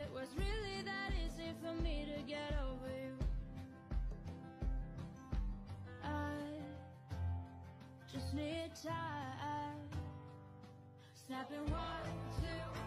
it was really that easy for me to get over you. I just need time. Snapping 1, 2